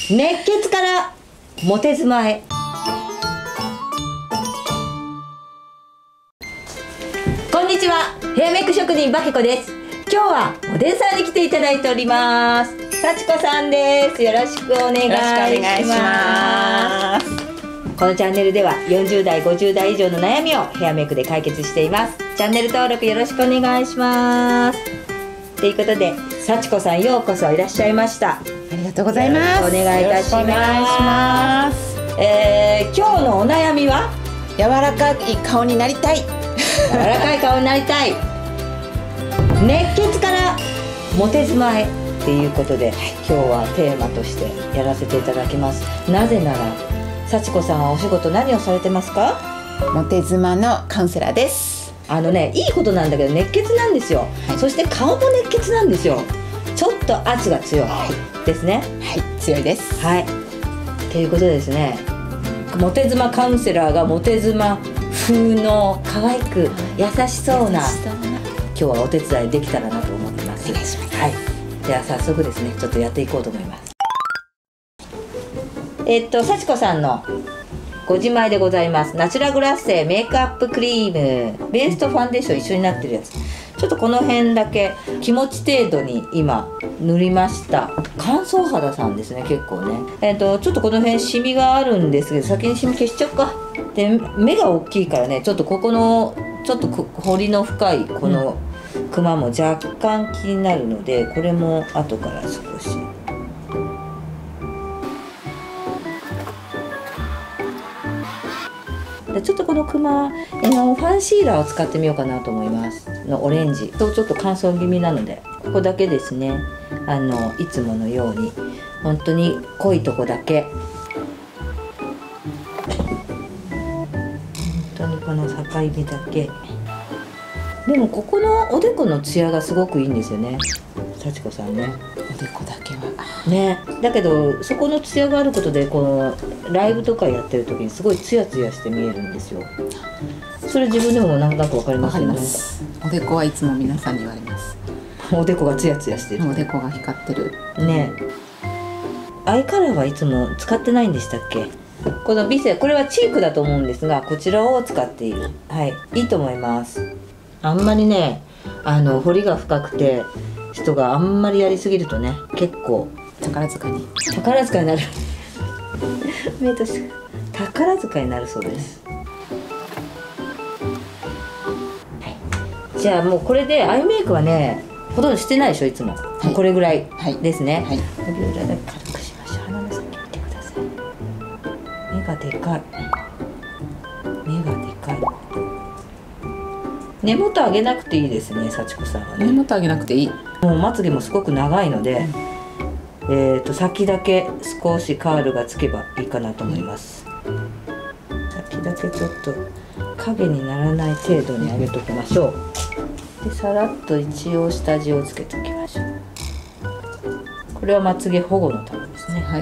熱血からモテ妻へ。こんにちは、ヘアメイク職人バケコです。今日はモデルさんに来ていただいております。幸子さんです。よろしくお願いします。このチャンネルでは40代50代以上の悩みをヘアメイクで解決しています。チャンネル登録よろしくお願いします。ということで、幸子さんようこそいらっしゃいました。 ありがとうございます。 お願いいたします。今日のお悩みは柔らかい顔になりたい。 柔らかい顔になりたい。熱血からモテ妻へっていうことで、今日はテーマとしてやらせていただきます。なぜなら幸子さんはお仕事何をされてますか？ モテ妻のカウンセラーです。 いいことなんだけど熱血なんですよ、はい、そして顔も熱血なんですよ。ちょっと圧が強いですね。 はい、強いです。 はい、ということでですね、モテ妻カウンセラーがモテ妻風の可愛く優しそうな今日はお手伝いできたらなと思ってます。 お願いします。 はい、では早速ですね、ちょっとやっていこうと思います。幸子さんのご自前でございます。ナチュラグラッセメイクアップクリームベースとファンデーション一緒になってるやつ、ちょっとこの辺だけ気持ち程度に今塗りました。乾燥肌さんですね、結構ね。ちょっとこの辺シミがあるんですけど、先にシミ消しちゃおうか。で目が大きいからね、ちょっとここのちょっと彫りの深いこのクマも若干気になるので、これも後から少し。でちょっとこのクマファンシーラーを使ってみようかなと思います。のオレンジとちょっと乾燥気味なので、ここだけですね、いつものように本当に濃いとこだけ、本当にこの境目だけ。でもここのおでこのツヤがすごくいいんですよね、幸子さんね。 おでこだけはね、だけどそこのツヤがあることで、このライブとかやってる時にすごいツヤツヤして見えるんですよ。それ自分でもなんとなくわかりますよね。 おでこはいつも皆さんに言われます。 おでこがツヤツヤしてる。 おでこが光ってるね。アイカラーはいつも使ってないんでしたっけ？この美声、これはチークだと思うんですが、こちらを使っている。はい、いいと思います。あんまりね、彫りが深くて人があんまりやりすぎるとね、結構宝塚になる目として宝塚になるそうです。はい、じゃあもうこれでアイメイクはね、ほとんどしてないでしょ、いつも。はい、これぐらいですね。はい、指裏だけ軽くしましょう。鼻の先見てください。目がでかい。根元上げなくていいですね、幸子さんはね。 根元上げなくていい。 もうまつげもすごく長いので、先だけ少しカールがつけばいいかなと思います。先だけちょっと影にならない程度に上げときましょう。でさらっと一応下地をつけておきましょう。これはまつげ保護のためですね。はい。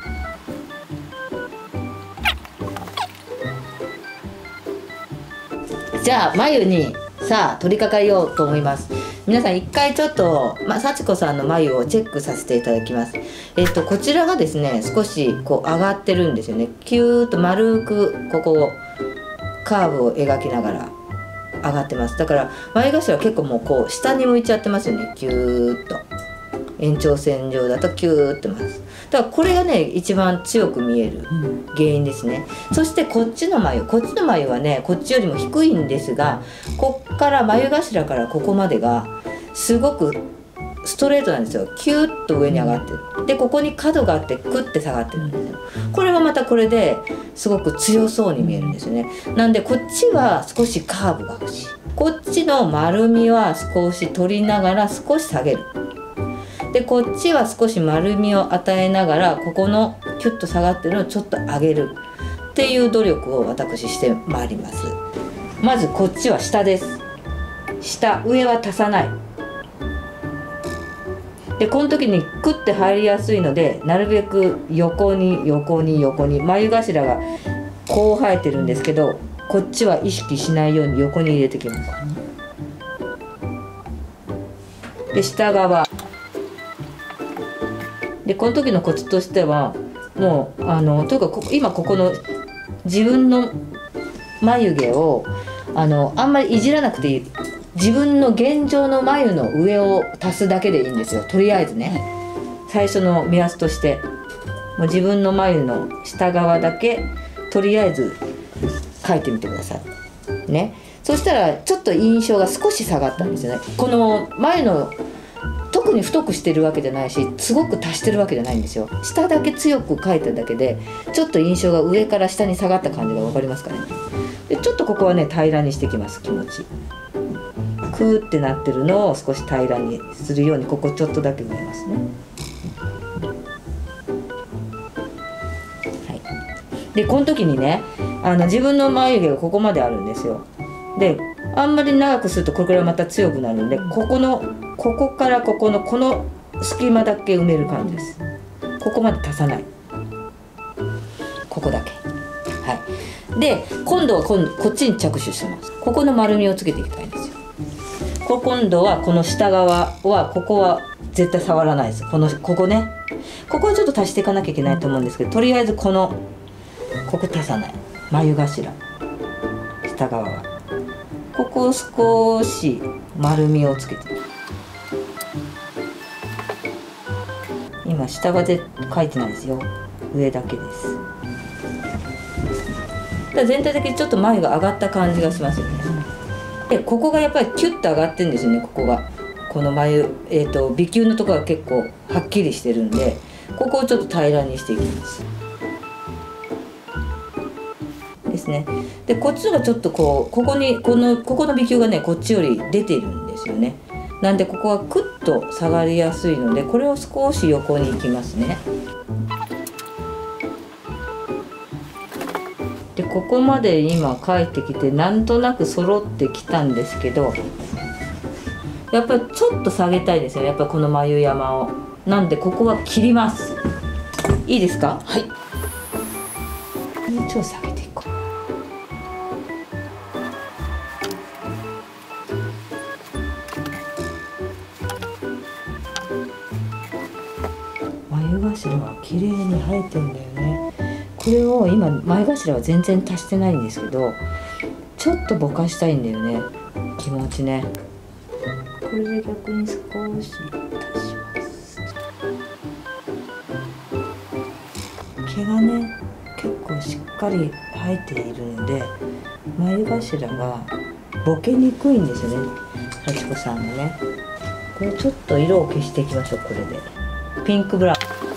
じゃあ眉にさあ取り掛かりようと思います。皆さん一回ちょっと、幸子さんの眉をチェックさせていただきます。こちらがですね、少しこう上がってるんですよね。キューッと丸くここをカーブを描きながら上がってます。だから眉頭は結構もうこう下に向いちゃってますよね。キューッと延長線上だとキューッとます。だからこれがね、一番強く見える原因ですね。そしてこっちの眉はね、こっちよりも低いんですが、こっから眉頭からここまでがすごくストレートなんですよ。キューッと上に上がってる。でここに角があってクッて下がってるんですよ。これはまたこれですごく強そうに見えるんですよね。なんでこっちは少しカーブが欲しい。こっちの丸みは少し取りながら少し下げる。でこっちは少し丸みを与えながら、ここのキュッと下がってるのをちょっと上げるっていう努力を私してまいります。まずこっちは下です。下、上は足さない。でこの時にクッて入りやすいので、なるべく横に眉頭がこう生えてるんですけど、こっちは意識しないように横に入れてきます。で下側ででこの時のコツとしてはもうというか今ここの自分の眉毛をあんまりいじらなくていい。自分の現状の眉の上を足すだけでいいんですよ。とりあえずね、最初の目安としてもう自分の眉の下側だけとりあえず描いてみてくださいね。そしたらちょっと印象が少し下がったんですよね。この眉の特に太くしてるわけじゃないし、すごく足してるわけじゃないんですよ。下だけ強く描いただけでちょっと印象が上から下に下がった感じが分かりますかね。でちょっとここはね平らにしてきます。気持ちクーってなってるのを少し平らにするようにここちょっとだけ見えますね。はい、でこの時にね自分の眉毛がここまであるんですよ。であんまり長くするとこれからまた強くなるんで、ここからこの隙間だけ埋める感じです。ここまで足さない、ここだけ。はい、で今度はこっちに着手します。ここの丸みをつけていきたいんですよ。今度はこの下側はここは絶対触らないです。ここね、ここはちょっと足していかなきゃいけないと思うんですけど、とりあえずここ足さない、眉頭下側はここを少し丸みをつけて、今下は描いてないですよ、上だけです。だから全体的にちょっと眉が上がった感じがしますよね。でここがやっぱりキュッと上がってるんですよね。この眉鼻球のところが結構はっきりしてるんで、ここをちょっと平らにしていきますですね。でこっちのがちょっとここの鼻球がねこっちより出てるんですよね。なんでここはクッと下がりやすいので、これを少し横に行きますね。でここまで今描いてきてなんとなく揃ってきたんですけど、やっぱりちょっと下げたいですよ。やっぱりこの眉山を。なんでここは切ります。いいですか？はい。ちょっと下げていこう。眉頭は綺麗に生えてんだよね。これを今前頭は全然足してないんですけど、ちょっとぼかしたいんだよね、気持ちね。これで逆に少し足します。毛がね結構しっかり生えているので眉頭がボケにくいんですよね、幸子さんがね。これちょっと色を消していきましょう。これでピンクブラウン。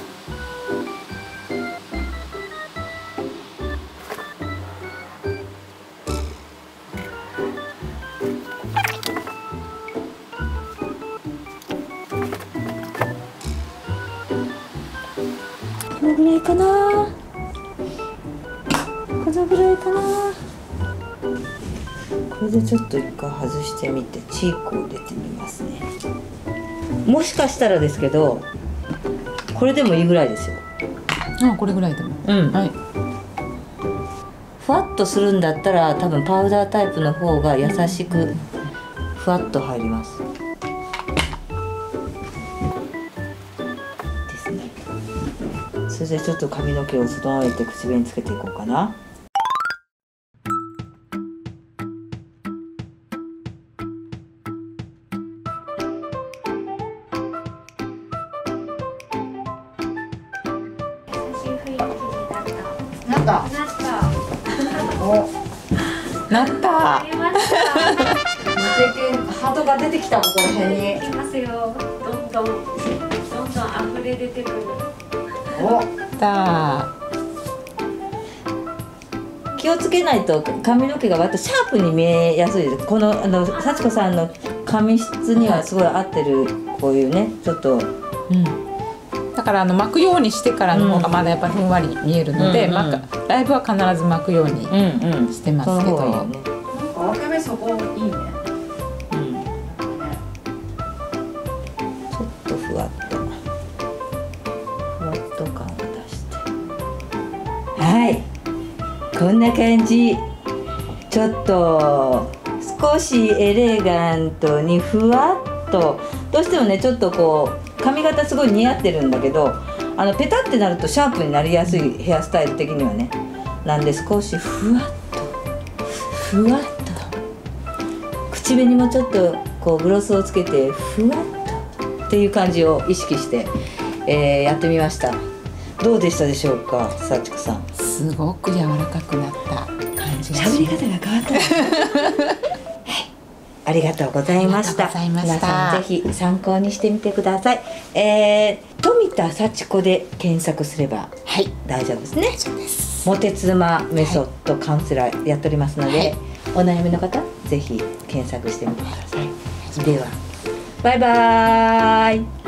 このぐらいかな、このぐらいかな。これでちょっと一回外してみてチークを入れてみますね。もしかしたらですけどこれでもいいぐらいですよ。 あ、これぐらいでも。 うん、 はい。 ふわっとするんだったら多分パウダータイプの方が優しくふわっと入りますですね。それでちょっと髪の毛を整えて口紅つけていこうかな。なった。お、なった。 出ました。 ハートが出てきた、ここら辺に。 出てきますよ。どんどん溢れ出てくる。 お、気をつけないと髪の毛が割とシャープに見えやすいです。この幸子さんの髪質にはすごい合ってる、こういうね、ちょっと。 だから巻くようにしてからの方がまだやっぱりふんわり見えるので、ライブは必ず巻くようにしてますけど。 わかめそこいいね。 ちょっとふわっと感を出して、はい、こんな感じ。ちょっと少しエレガントにふわっと、どうしてもねちょっとこう髪型すごい似合ってるんだけど、 ペタってなるとシャープになりやすいヘアスタイル的にはねなんで、少しふわっとふわっと口紅もちょっとこうグロスをつけてふわっとっていう感じを意識して、やってみました。どうでしたでしょうか、幸子さん。 すごく柔らかくなった感じがします。 喋り方が変わったはい、ありがとうございました。 ありがとうございました。 皆さんぜひ参考にしてみてください。富田幸子で検索すればはい大丈夫ですね。 大丈夫です。 モテ妻メソッドカウンセラーやっておりますので、 はいお悩みの方ぜひ検索してみてください。ではバイバーイ。